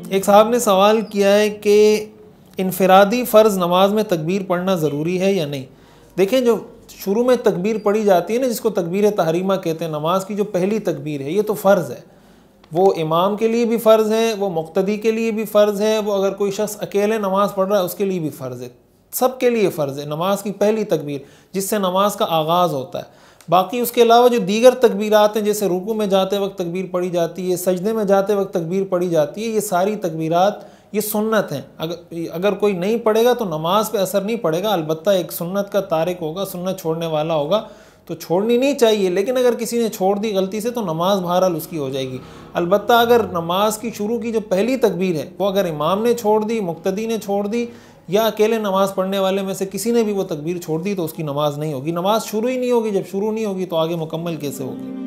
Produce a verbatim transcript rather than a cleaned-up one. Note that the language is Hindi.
एक साहब ने सवाल किया है कि इनफरादी फ़र्ज़ नमाज में तकबीर पढ़ना ज़रूरी है या नहीं। देखें, जो शुरू में तकबीर पढ़ी जाती है ना, जिसको तकबीर तहरीमा कहते हैं, नमाज की जो पहली तकबीर है, ये तो फ़र्ज़ है। वो इमाम के लिए भी फ़र्ज़ है, वो मुक्तदी के लिए भी फ़र्ज़ है, वो अगर कोई शख्स अकेले नमाज़ पढ़ रहा है उसके लिए भी फ़र्ज़ है। सब के लिए फ़र्ज़ है नमाज की पहली तकबीर, जिससे नमाज का आगाज़ होता है। बाकी उसके अलावा जो दीगर तकबीरात हैं, जैसे रुकू में जाते वक्त तकबीर पढ़ी जाती है, सजदे में जाते वक्त तकबीर पढ़ी जाती है, ये सारी तकबीरात ये सुन्नत हैं। अगर अगर कोई नहीं पढ़ेगा तो नमाज पे असर नहीं पड़ेगा। अलबत्ता एक सुन्नत का तारिक होगा, सुन्नत छोड़ने वाला होगा, तो छोड़नी नहीं चाहिए। लेकिन अगर किसी ने छोड़ दी गलती से तो नमाज बहरहाल उसकी हो जाएगी। अलबत्ता अगर नमाज की शुरू की जो पहली तकबीर है वो अगर इमाम ने छोड़ दी, मुक्तदी ने छोड़ दी, या अकेले नमाज़ पढ़ने वाले में से किसी ने भी वो तकबीर छोड़ दी, तो उसकी नमाज नहीं होगी। नमाज शुरू ही नहीं होगी। जब शुरू नहीं होगी तो आगे मुकम्मल कैसे होगी।